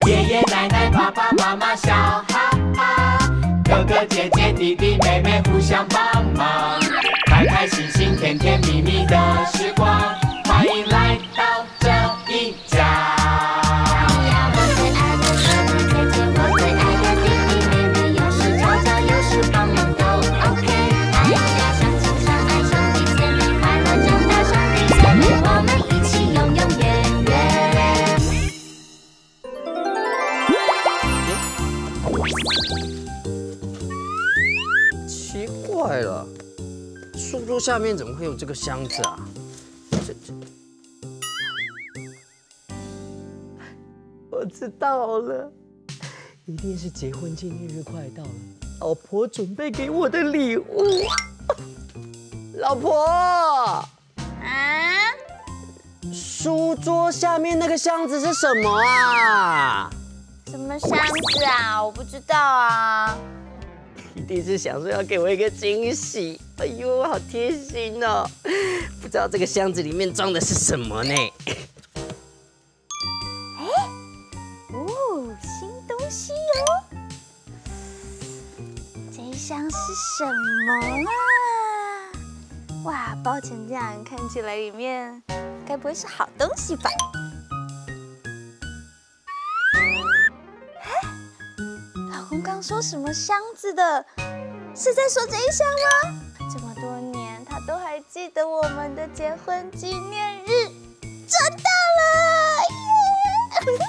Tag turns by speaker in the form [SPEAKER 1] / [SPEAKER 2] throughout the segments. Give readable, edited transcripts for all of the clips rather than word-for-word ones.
[SPEAKER 1] 爷爷奶奶、爸爸妈妈笑哈哈，哥哥姐姐、弟弟妹妹互相帮忙，开开心心、甜甜蜜蜜的时光，欢迎来到这一家。
[SPEAKER 2] 奇怪了，书桌下面怎么会有这个箱子啊？我知道了，一定是结婚纪念日快到了，老婆准备给我的礼物。老婆，啊，书桌下面那个箱子是什么啊？
[SPEAKER 3] 什么箱子啊？我不知道啊。
[SPEAKER 2] 一定是想说要给我一个惊喜。哎呦，好贴心哦！不知道这个箱子里面装的是什么呢？
[SPEAKER 3] 新东西哦！这一箱是什么啊？哇，包成这样，看起来里面该不会是好东西吧？老公刚说什么箱子的？是在说这一箱吗？这么多年，他都还记得我们的结婚纪念日，赚到了！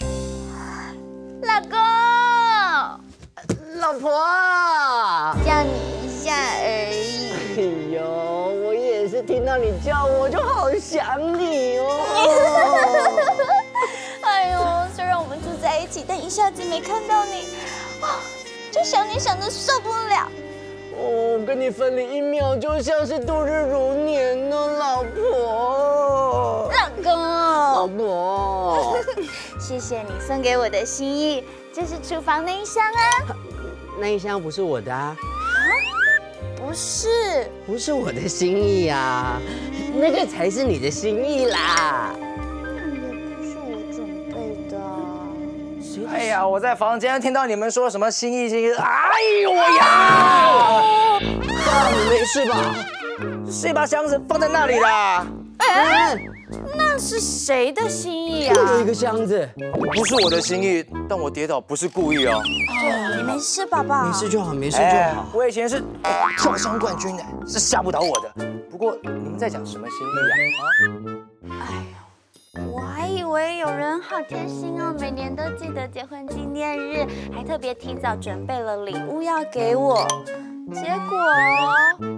[SPEAKER 3] 老公，
[SPEAKER 2] 老婆，
[SPEAKER 3] 叫你一下而已。
[SPEAKER 2] 哎呦，我也是听到你叫我就好想你哦。
[SPEAKER 3] 哎呦，虽然我们住在一起，但一下子没看到你，就想你想得受不了。
[SPEAKER 2] 哦，跟你分离1秒就像是度日如年呢，老婆。
[SPEAKER 3] 老公，
[SPEAKER 2] 老婆，
[SPEAKER 3] 谢谢你送给我的心意，这是厨房那一箱啊。
[SPEAKER 2] 那一箱不是我的啊。
[SPEAKER 3] 不是，
[SPEAKER 2] 不是我的心意啊，那个才是你的心意啦。
[SPEAKER 3] 也不是我准备的。
[SPEAKER 4] 哎呀，我在房间听到你们说什么心意，哎呦呀！
[SPEAKER 2] 你没事吧？
[SPEAKER 4] 谁把箱子放在那里啦？
[SPEAKER 3] 那是谁的心意啊？
[SPEAKER 2] 又有一个箱子，
[SPEAKER 4] 不是我的心意，但我跌倒不是故意哦。
[SPEAKER 3] 你没事吧，爸？
[SPEAKER 2] 没事就好，没事就好。
[SPEAKER 4] 我以前是跳箱冠军的，是吓不倒我的。不过你们在讲什么心意啊？
[SPEAKER 3] 哎呦，我还以为有人好贴心哦，每年都记得结婚纪念日，还特别提早准备了礼物要给我。结果，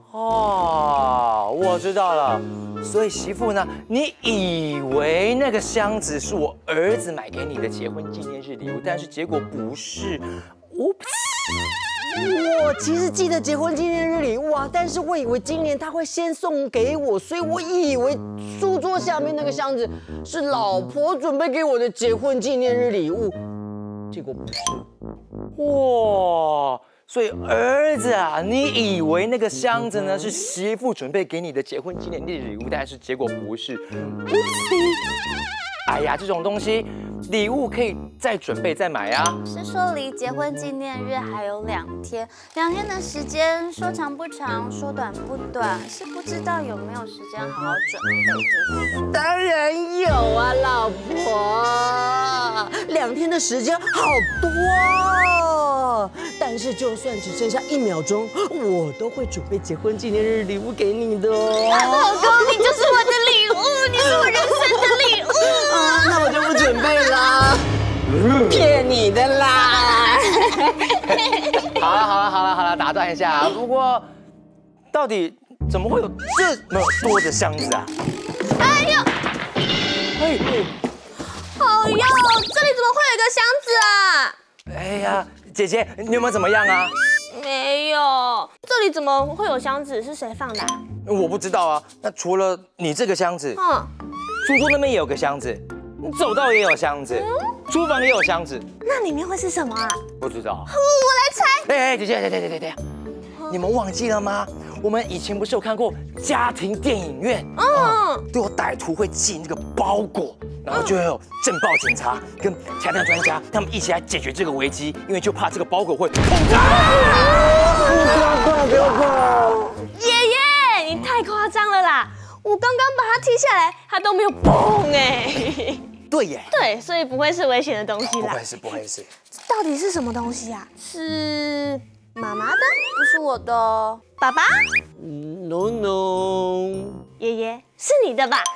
[SPEAKER 4] 我知道了。所以媳妇呢，你以为那个箱子是我儿子买给你的结婚纪念日礼物，但是结果不是。
[SPEAKER 2] 我其实记得结婚纪念日礼物啊，但是我以为今年他会先送给我，所以我以为书桌下面那个箱子是老婆准备给我的结婚纪念日礼物，结果不是。
[SPEAKER 4] 哇！所以儿子啊，你以为那个箱子呢是媳妇准备给你的结婚纪念日礼物，但是结果不是。哎呀，这种东西，礼物可以再准备再买啊。
[SPEAKER 3] 是说离结婚纪念日还有2天，2天的时间，说长不长，说短不短，是不知道有没有时间好好准备。
[SPEAKER 2] 当然有啊，老婆，2天的时间好多，但是就算只剩下1秒钟，我都会准备结婚纪念日礼物给你的。
[SPEAKER 3] 老公，你就是我的礼物，你是我人生的礼物。
[SPEAKER 2] 那我就不准备啦，骗你的啦。
[SPEAKER 4] 好了，打断一下。不过，到底怎么会有这么多的箱子啊？
[SPEAKER 3] 哎呦，
[SPEAKER 4] 哎呦，
[SPEAKER 3] 这里怎么会有一个箱子啊？
[SPEAKER 4] 哎呀，姐姐，你有没有怎么样啊？
[SPEAKER 5] 没有，这里怎么会有箱子？是谁放的啊？
[SPEAKER 4] 我不知道啊。那除了你这个箱子，书桌那边也有个箱子，走道也有箱子，厨房也有箱子。
[SPEAKER 5] 那里面会是什么啊？
[SPEAKER 4] 不知道。
[SPEAKER 3] 我来猜。
[SPEAKER 4] 哎，姐姐，对，你们忘记了吗？我们以前不是有看过家庭电影院？都有歹徒会寄那个包裹， 然后就会有政报警察跟拆弹专家，他们一起来解决这个危机，因为就怕这个包裹会轰炸。
[SPEAKER 2] 不要怕！
[SPEAKER 5] 爷爷，你太夸张了啦！我刚刚把它踢下来，它都没有嘣哎。
[SPEAKER 4] 对耶，
[SPEAKER 5] 对，所以不会是危险的东西啦。
[SPEAKER 4] 不会是。
[SPEAKER 3] 到底是什么东西啊？
[SPEAKER 5] 是
[SPEAKER 3] 妈妈的，不是我的。
[SPEAKER 5] 爸爸？
[SPEAKER 2] No no，
[SPEAKER 5] 爷爷是你的吧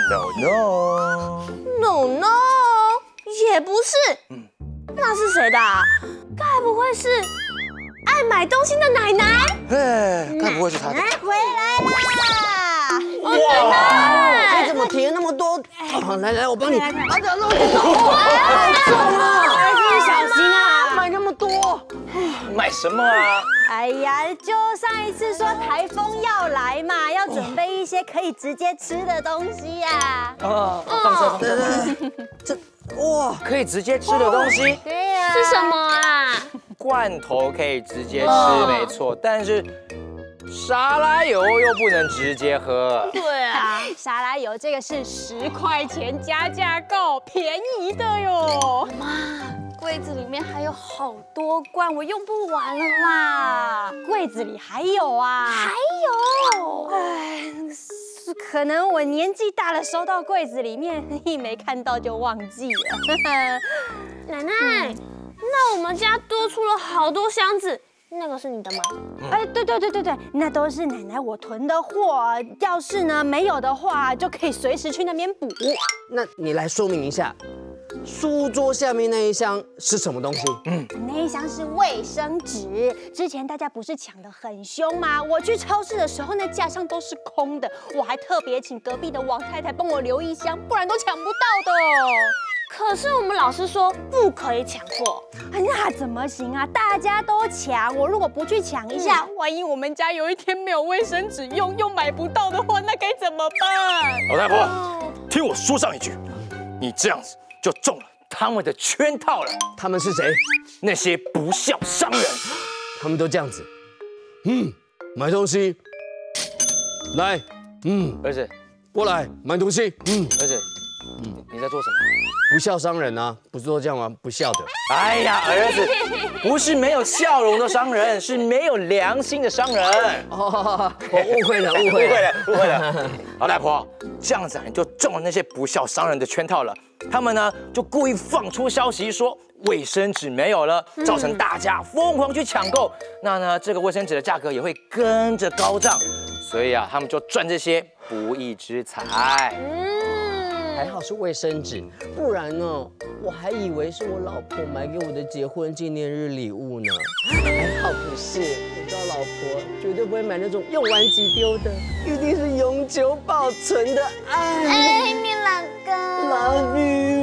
[SPEAKER 4] No，
[SPEAKER 5] ？No no， 也不是。那是谁的啊？该不会是爱买东西的奶奶？
[SPEAKER 4] 哎，该不会是他的？
[SPEAKER 3] 回来啦！
[SPEAKER 2] 哇！你怎么提了那么多？来，我帮你。啊，这漏点太重了，
[SPEAKER 5] 儿子小心啊！
[SPEAKER 2] 买那么多。
[SPEAKER 4] 买什么啊？
[SPEAKER 3] 哎呀，就上一次说台风要来嘛，要准备一些可以直接吃的东西呀。
[SPEAKER 4] 放车。
[SPEAKER 2] 这哇，
[SPEAKER 4] 可以直接吃的东西，
[SPEAKER 3] 对呀，
[SPEAKER 5] 是什么啊？
[SPEAKER 4] 罐头可以直接吃，没错，但是沙拉油又不能直接喝。
[SPEAKER 5] 对啊，
[SPEAKER 3] 沙拉油这个是10块钱加价购，便宜的哟。妈，柜子里面还有好多罐，我用不完了啦。柜子里还有啊？还有？哎，可能我年纪大了，收到柜子里面一没看到就忘记了。
[SPEAKER 5] 奶奶，那我们家多出了好多箱子，那个是你的吗？
[SPEAKER 3] 哎，对，那都是奶奶我囤的货。要是呢没有的话，就可以随时去那边补。
[SPEAKER 2] 那你来说明一下，书桌下面那一箱是什么东西？
[SPEAKER 3] 那一箱是卫生纸，之前大家不是抢得很凶吗？我去超市的时候，那架上都是空的，我还特别请隔壁的王太太帮我留一箱，不然都抢不到的。
[SPEAKER 5] 可是我们老师说不可以抢货。
[SPEAKER 3] 那怎么行啊？大家都抢，我如果不去抢一下，万一我们家有一天没有卫生纸用，又买不到的话，那该怎么办？
[SPEAKER 4] 老太婆，听我说上一句，你这样子就中了他们的圈套了。
[SPEAKER 2] 他们是谁？
[SPEAKER 4] 那些不孝商人，
[SPEAKER 2] 他们都这样子。买东西。来，
[SPEAKER 4] 儿子，
[SPEAKER 2] 过来买东西。
[SPEAKER 4] 儿子，你在做什么？
[SPEAKER 2] 不孝商人啊，不是都这样吗？不孝的。
[SPEAKER 4] 哎呀，儿子，不是没有笑容的商人，是没有良心的商人。
[SPEAKER 2] 哦，我误会了。
[SPEAKER 4] 老太婆，这样子你就中了那些不孝商人的圈套了。他们呢就故意放出消息说卫生纸没有了，造成大家疯狂去抢购。那呢，这个卫生纸的价格也会跟着高涨。所以啊，他们就赚这些不义之财。
[SPEAKER 2] 还好是卫生纸，不然呢，我还以为是我老婆买给我的结婚纪念日礼物呢。还好不是，我知道老婆绝对不会买那种用完即丢的，一定是永久保存的爱。
[SPEAKER 3] 哎，米老公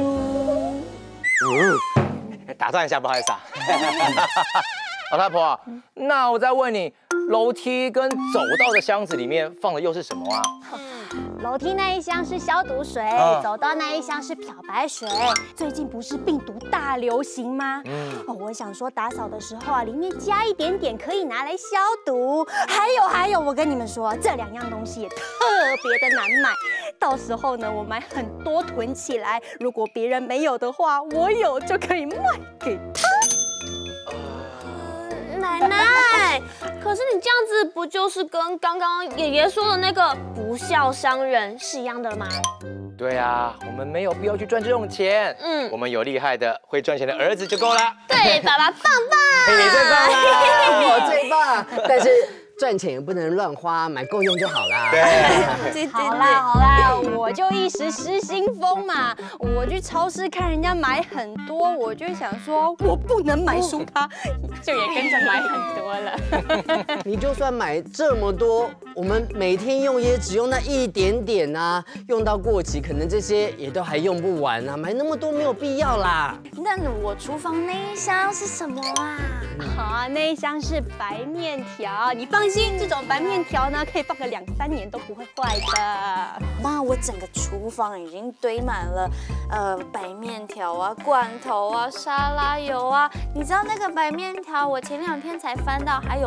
[SPEAKER 2] Love you。
[SPEAKER 4] 打断一下，不好意思啊。老太婆，那我再问你，楼梯跟走道的箱子里面放的又是什么啊？
[SPEAKER 3] 楼梯那一箱是消毒水，走道那一箱是漂白水。最近不是病毒大流行吗？我想说打扫的时候啊，里面加一点点可以拿来消毒。还有，我跟你们说，这2样东西也特别的难买。到时候呢，我买很多囤起来，如果别人没有的话，我有就可以卖给他。
[SPEAKER 5] 奶奶，可是你这样子不就是跟刚刚爷爷说的那个不孝商人是一样的吗？
[SPEAKER 4] 对啊，我们没有必要去赚这种钱。我们有厉害的会赚钱的儿子就够了。
[SPEAKER 5] 对，爸爸棒棒，
[SPEAKER 2] 你最棒了，我最棒。但是赚钱也不能乱花，买够用就好啦。
[SPEAKER 4] 对，
[SPEAKER 3] 好啦，我就一时失心疯嘛。我去超市看人家买很多，我就想说，我不能买输他，就也跟着买很多了。
[SPEAKER 2] 你就算买这么多，我们每天用也只用那一点点啊，用到过期，可能这些也都还用不完啊，买那么多没有必要啦。
[SPEAKER 3] 那我厨房那一箱是什么啊？好，那一箱是白面条，你放心，这种白面条呢，可以放个2、3年都不会坏的。
[SPEAKER 6] 妈，我整个厨房已经堆满了，白面条啊、罐头啊、沙拉油啊。你知道那个白面条，我前2天才翻到还有大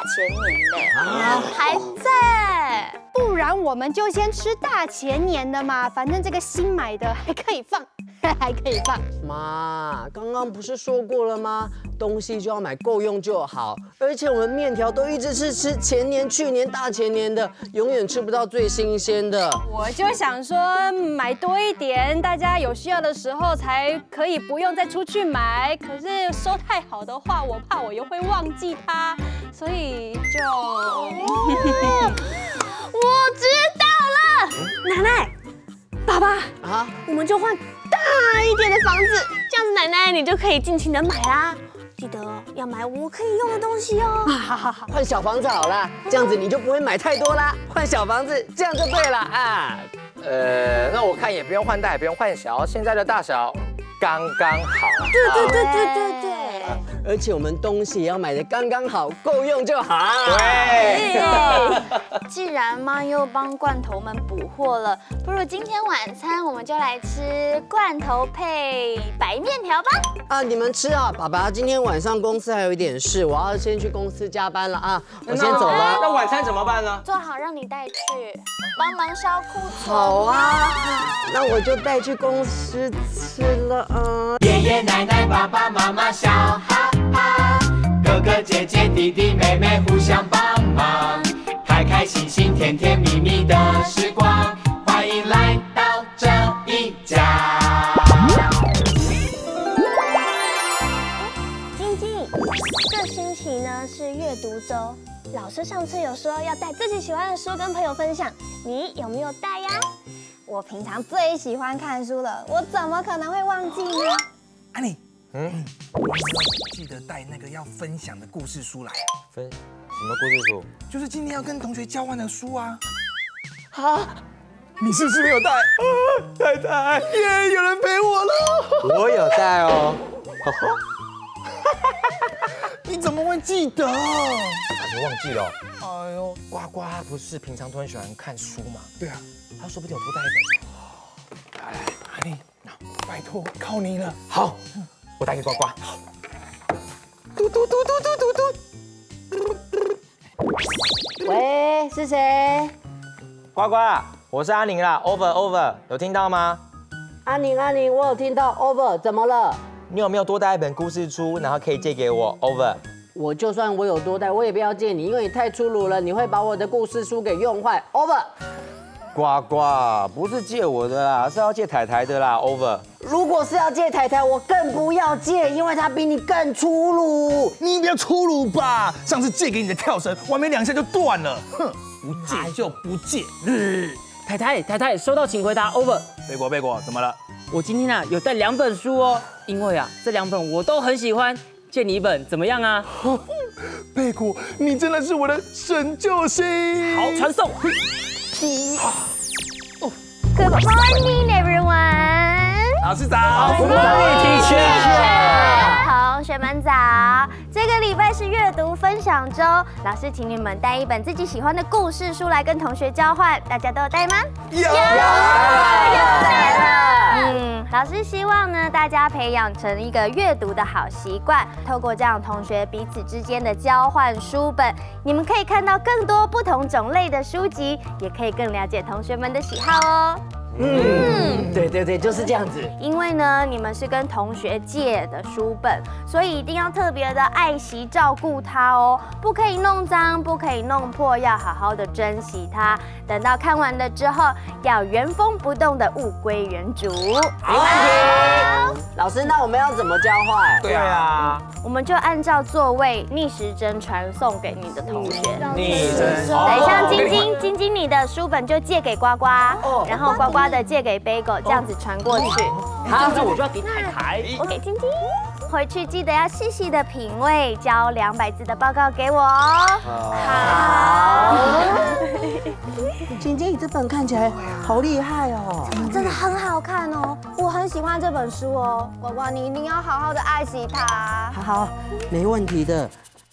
[SPEAKER 6] 前年嘞，还在。
[SPEAKER 3] 不然我们就先吃大前年的嘛，反正这个新买的还可以放，还可以放。
[SPEAKER 2] 妈，刚刚不是说过了吗？东西就要买够用就好。而且我们面条都一直是吃前年、去年、大前年的，永远吃不到最新鲜的。
[SPEAKER 3] 我就想说买多一点，大家有需要的时候才可以不用再出去买。可是收太好的话，我怕我又会忘记它，所以就。
[SPEAKER 5] 我知道了，奶奶、爸爸
[SPEAKER 2] 啊，
[SPEAKER 5] 我们就换大一点的房子，这样子奶奶你就可以尽情的买啦。记得要买我可以用的东西哦。
[SPEAKER 3] 好好好，
[SPEAKER 2] 换小房子好啦，这样子你就不会买太多啦。换小房子，这样就对了啊。
[SPEAKER 4] 那我看也不用换大，也不用换小，现在的大小刚刚好。
[SPEAKER 5] 对。
[SPEAKER 2] 而且我们东西也要买的刚刚好，够用就好。
[SPEAKER 4] 对。
[SPEAKER 6] 既然妈又帮罐头们补货了，不如今天晚餐我们就来吃罐头配白面条吧。
[SPEAKER 2] 啊，你们吃啊！爸爸今天晚上公司还有一点事，我要先去公司加班了啊，我先走了。
[SPEAKER 4] 那晚餐怎么办呢？
[SPEAKER 6] 做好让你带去，帮忙烧库存。
[SPEAKER 2] 好啊，那我就带去公司吃了啊。
[SPEAKER 1] 爷爷奶奶、爸爸妈妈笑哈哈，哥哥姐姐、弟弟妹妹互相帮忙，开开心心、甜甜蜜蜜的时光，欢迎来到这一家。
[SPEAKER 3] 晶晶，这星期呢是阅读周，老师上次有说要带自己喜欢的书跟朋友分享，你有没有带呀？我平常最喜欢看书了，我怎么可能会忘记呢？
[SPEAKER 7] 安妮，记得带那个要分享的故事书来。
[SPEAKER 4] 分什么故事书？
[SPEAKER 7] 就是今天要跟同学交换的书啊。
[SPEAKER 4] 啊，
[SPEAKER 7] 你是不是没有带？太太，耶，有人陪我了。
[SPEAKER 4] 我有带哦。
[SPEAKER 7] 你怎么会记得？
[SPEAKER 4] 你忘记了？
[SPEAKER 7] 哎呦，
[SPEAKER 4] 呱呱不是平常都很喜欢看书吗？
[SPEAKER 7] 对啊，
[SPEAKER 4] 他说不定有多带一本。
[SPEAKER 7] 来，安妮，拜托，靠你了。
[SPEAKER 4] 好，我带给呱呱。
[SPEAKER 7] 嘟嘟嘟嘟嘟嘟嘟。
[SPEAKER 2] 喂，是谁？
[SPEAKER 4] 呱呱，我是阿宁啦 ，over， 有听到吗？
[SPEAKER 2] 阿宁，我有听到 over， 怎么了？
[SPEAKER 4] 你有没有多带一本故事书，然后可以借给我 over？
[SPEAKER 2] 我就算我有多带，我也不要借你，因为你太粗鲁了，你会把我的故事书给用坏。over。
[SPEAKER 4] 呱呱，不是借我的啦，是要借太太的啦 ，over。
[SPEAKER 2] 如果是要借太太，我更不要借，因为她比你更粗鲁。
[SPEAKER 7] 你不要粗鲁吧！上次借给你的跳绳，玩没2下就断了。哼，不借就不借。
[SPEAKER 8] 太太，收到请回答 over。
[SPEAKER 7] 贝果，怎么了？
[SPEAKER 8] 我今天啊有带2本书哦，因为啊这2本我都很喜欢，借你1本怎么样啊？
[SPEAKER 7] 贝果，你真的是我的神救星。
[SPEAKER 8] 好，传送。
[SPEAKER 3] Good morning, everyone.
[SPEAKER 7] 老师早。
[SPEAKER 8] Good morning, teacher.
[SPEAKER 3] 同学们早！这个礼拜是阅读分享周，老师请你们带一本自己喜欢的故事书来跟同学交换，大家都有带吗？
[SPEAKER 7] 有。
[SPEAKER 3] 带了。老师希望呢，大家培养成一个阅读的好习惯，透过这样同学彼此之间的交换书本，你们可以看到更多不同种类的书籍，也可以更了解同学们的喜好哦。
[SPEAKER 2] 对，就是这样子。
[SPEAKER 3] 因为呢，你们是跟同学借的书本，所以一定要特别的爱惜照顾它哦，不可以弄脏，不可以弄破，要好好的珍惜它。等到看完了之后，要原封不动的物归原主。
[SPEAKER 2] 没问题。老师，那我们要怎么交换？
[SPEAKER 4] 对啊，
[SPEAKER 3] 我们就按照座位逆时针传送给你的同学。
[SPEAKER 4] 逆时针。
[SPEAKER 3] 对，像晶晶，你的书本就借给呱呱，然后呱呱的借给Bagel，这样子传过去。
[SPEAKER 8] 好，这我就要给太太。
[SPEAKER 3] 我给晶晶。回去记得要细细的品味，交200字的报告给我哦。好。
[SPEAKER 2] 晶晶，你这本看起来好厉害哦，
[SPEAKER 3] 真的很好看哦，我很喜欢这本书哦。呱呱，你一定要好好的爱惜它。
[SPEAKER 2] 好，没问题的。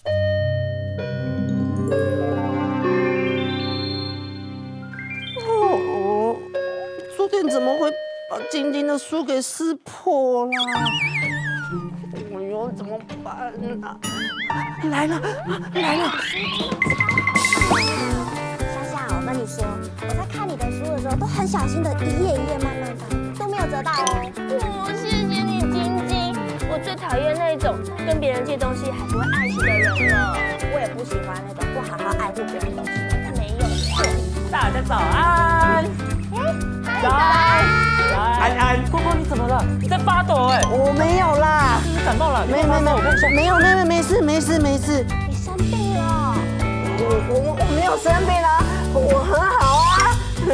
[SPEAKER 2] 昨天怎么会把晶晶的书给撕破啦？哎呦，怎么来了。
[SPEAKER 3] 夏夏，我跟你说，我在看你的书的时候，都很小心的一页一页慢慢翻，都没有折到哦。
[SPEAKER 5] 谢谢你，晶晶。我最讨厌那种跟别人借东西还不会爱惜的人了。
[SPEAKER 3] 我也不喜欢那种不好好爱护别人东西的，他没用。
[SPEAKER 8] 大家早安。早安。安安，郭郭你怎么了？你在发抖哎。
[SPEAKER 2] 我没有啦，
[SPEAKER 8] 你感冒了？
[SPEAKER 2] 没，没有，没事。
[SPEAKER 3] 你生病了？
[SPEAKER 2] 我没有生病啊，我很好啊。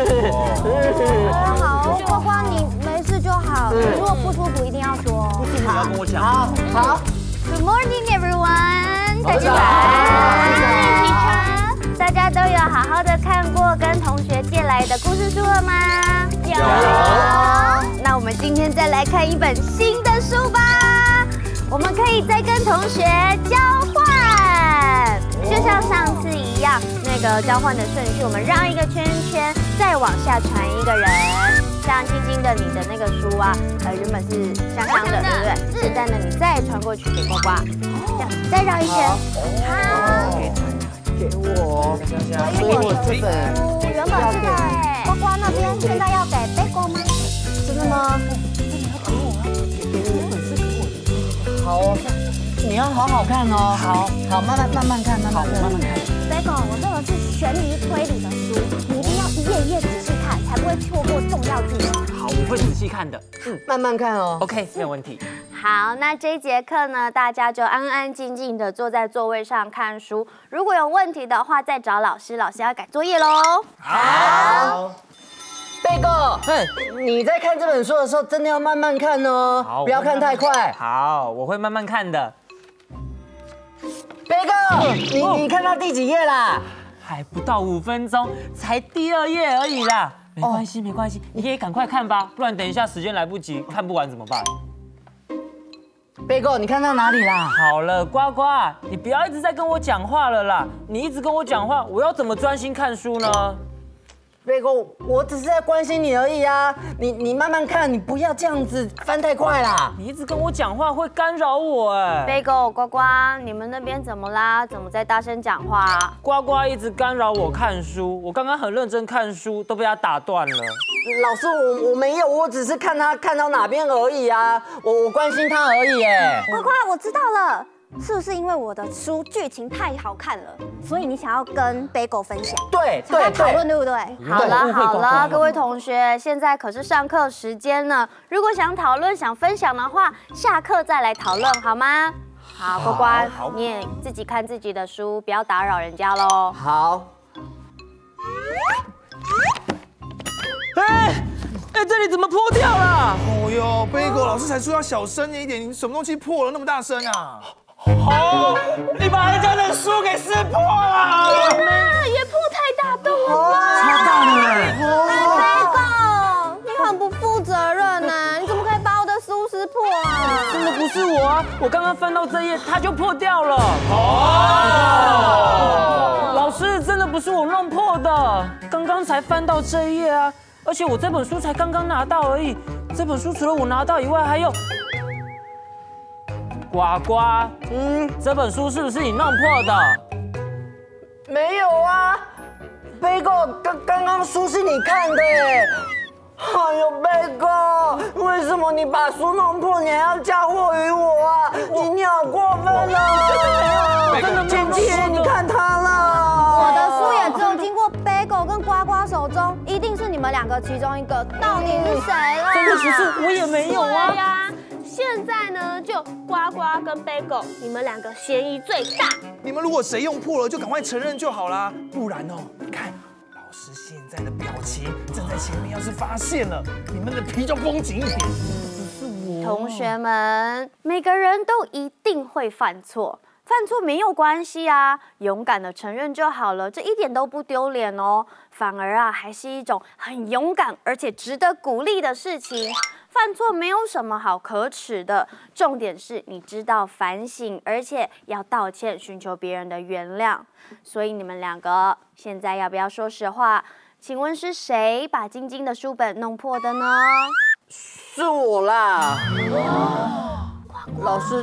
[SPEAKER 3] 好，呱呱你没事就好。如果不舒服一定要说。
[SPEAKER 8] 你要跟我讲。
[SPEAKER 2] 好。
[SPEAKER 6] Good morning, everyone！ 大家好。大家都有好好的看过跟同学借来的故事书了吗？有。那我们今天再来看一本新的书吧。我们可以再跟同学交换，就像上次一样，那个交换的顺序，我们绕一个圈圈，再往下传一个人。像晶晶的你的那个书啊，原本是香香的，对不对？现在呢，你再传过去给呱呱，这样再绕一圈。好，
[SPEAKER 2] 给我，所以我这本
[SPEAKER 3] 我原本是在呱呱那边，现在要给贝果吗？
[SPEAKER 2] 真的吗？好哦，你要好好看哦。好，慢慢看。
[SPEAKER 3] 贝果，我这个是悬疑推理的书，你一定要一页一页仔细看，才不会错过重要剧情。
[SPEAKER 8] 好，我会仔细看的。
[SPEAKER 2] 慢慢看哦。
[SPEAKER 8] OK， 没有问题。
[SPEAKER 6] 好，那这一节课呢，大家就安安静静的坐在座位上看书。如果有问题的话，再找老师，老师要改作业喽。
[SPEAKER 2] 好。贝果，你在看这本书的时候，真的要慢慢看哦，不要看太快。
[SPEAKER 8] 好，我会慢慢看的。
[SPEAKER 2] 贝果，你看到第几页啦？
[SPEAKER 8] 还不到5分钟，才第2页而已啦。没关系，你可以赶快看吧，不然等一下时间来不及，看不完怎么办？
[SPEAKER 2] 贝果，你看到哪里啦？
[SPEAKER 8] 好了，呱呱，你不要一直在跟我讲话了啦！你一直跟我讲话，我要怎么专心看书呢？
[SPEAKER 2] 贝果，我只是在关心你而已啊！你慢慢看，你不要这样子翻太快啦！
[SPEAKER 8] 你一直跟我讲话会干扰我哎。
[SPEAKER 6] 贝狗、呱呱，你们那边怎么啦？怎么在大声讲话？
[SPEAKER 8] 呱呱一直干扰我看书，我刚刚很认真看书，都被他打断了。
[SPEAKER 2] 老师，我没有，我只是看他看到哪边而已啊，我关心他而已哎。
[SPEAKER 3] 呱呱，我知道了。是不是因为我的书剧情太好看了，所以你想要跟贝狗分享？
[SPEAKER 2] 对，
[SPEAKER 3] 讨论对不对？
[SPEAKER 6] 好了，各位同学，现在可是上课时间呢。如果想讨论、想分享的话，下课再来讨论好吗？好，呱呱，你也自己看自己的书，不要打扰人家喽。
[SPEAKER 2] 好。
[SPEAKER 8] 这里怎么破掉了？
[SPEAKER 7] 哦哟，贝果老师才说要小声一点，你什么东西破了那么大声啊？
[SPEAKER 8] 哦，你把人家的书给撕破了！
[SPEAKER 5] 也破太大洞了吧？
[SPEAKER 2] 超大的
[SPEAKER 3] 贝狗，你很不负责任呢，你怎么可以把我的书撕破啊？
[SPEAKER 8] 真的不是我啊，我刚刚翻到这页，它就破掉了。老师，真的不是我弄破的，刚刚才翻到这一页啊，而且我这本书才刚刚拿到而已。这本书除了我拿到以外，还有呱呱，这本书是不是你弄破的？
[SPEAKER 2] 没有啊，贝果，刚刚书是你看的哎。哎呦，贝果，为什么你把书弄破，你还要嫁祸于我啊？你好过分哦！姐姐，你看他了。
[SPEAKER 3] 我的书也只有经过贝狗跟呱呱手中，一定是你们2个其中一个，到底是谁了？
[SPEAKER 8] 真的不是，我也没有啊。
[SPEAKER 5] 对呀，现在呢就呱呱跟贝狗，你们2个嫌疑最大。
[SPEAKER 7] 你们如果谁用破了，就赶快承认就好啦，不然哦，你看老师现在的表情正在前面，要是发现了，你们的皮就绷紧一点。
[SPEAKER 6] 同学们，每个人都一定会犯错。犯错没有关系啊，勇敢的承认就好了，这一点都不丢脸哦，反而啊还是一种很勇敢而且值得鼓励的事情。犯错没有什么好可耻的，重点是你知道反省，而且要道歉，寻求别人的原谅。所以你们2个现在要不要说实话？请问是谁把晶晶的书本弄破的呢？
[SPEAKER 2] 是我啦。老师，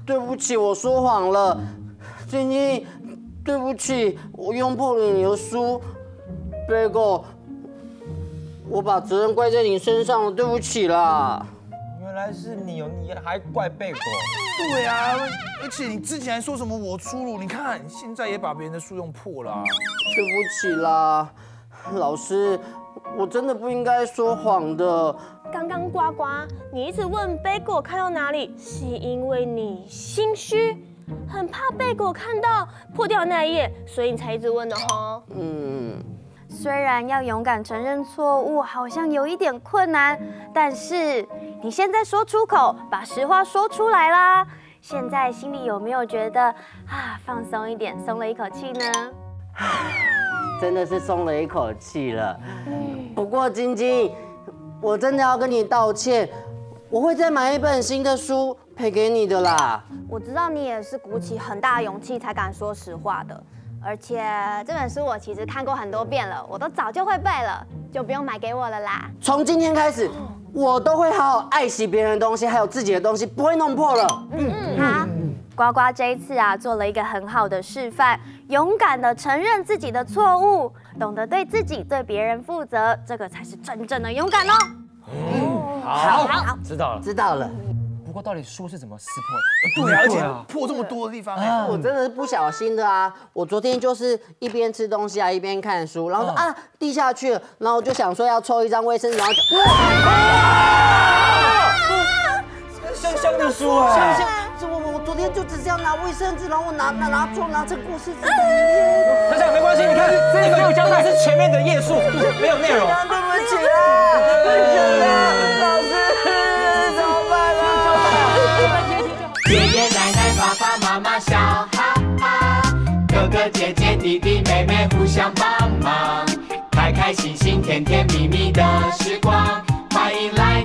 [SPEAKER 2] 对不起，我说谎了。晶晶，对不起，我用破了你的书。Bagel， 我把责任怪在你身上了，对不起啦。
[SPEAKER 4] 原来是你哦，你还怪贝果？
[SPEAKER 7] 对啊，而且你之前还说什么我粗鲁，你看现在也把别人的书用破了。
[SPEAKER 2] 对不起啦，老师，我真的不应该说谎的。
[SPEAKER 5] 刚刚呱呱，你一直问贝果看到哪里，是因为你心虚，很怕贝果看到破掉那一页，所以你才一直问的哈。
[SPEAKER 6] 虽然要勇敢承认错误好像有一点困难，但是你现在说出口，把实话说出来啦。现在心里有没有觉得放松一点，松了一口气呢？
[SPEAKER 2] 真的是松了一口气了。不过晶晶，我真的要跟你道歉，我会再买一本新的书赔给你的啦。
[SPEAKER 3] 我知道你也是鼓起很大勇气才敢说实话的。而且这本书我其实看过很多遍了，我都早就会背了，就不用买给我了啦。
[SPEAKER 2] 从今天开始，我都会好好爱惜别人的东西，还有自己的东西，不会弄破了。
[SPEAKER 6] 好，呱呱这一次做了一个很好的示范，勇敢的承认自己的错误，懂得对自己、对别人负责，这个才是真正的勇敢哦。
[SPEAKER 4] 好，知道了。
[SPEAKER 2] 知道了。
[SPEAKER 4] 不过到底书是怎么撕破的？
[SPEAKER 7] 对啊，而且破这么多的地方，
[SPEAKER 2] 我真的是不小心的啊！我昨天就是一边吃东西一边看书，然后说滴下去了，然后我就想说要抽一张卫生纸，然后就
[SPEAKER 4] 香的书啊！
[SPEAKER 2] 我昨天就只是要拿卫生纸，然后我拿错，拿成故事纸。
[SPEAKER 4] 想想没关系，你看这个没有胶带，是前面的页数，没有内容。
[SPEAKER 2] 对不起啊，对不起啊，老师，怎么办啊？
[SPEAKER 1] 爷爷奶奶爸爸妈妈笑哈哈，哥哥姐姐弟弟妹妹互相帮忙，开开心心甜甜蜜蜜的时光，欢迎来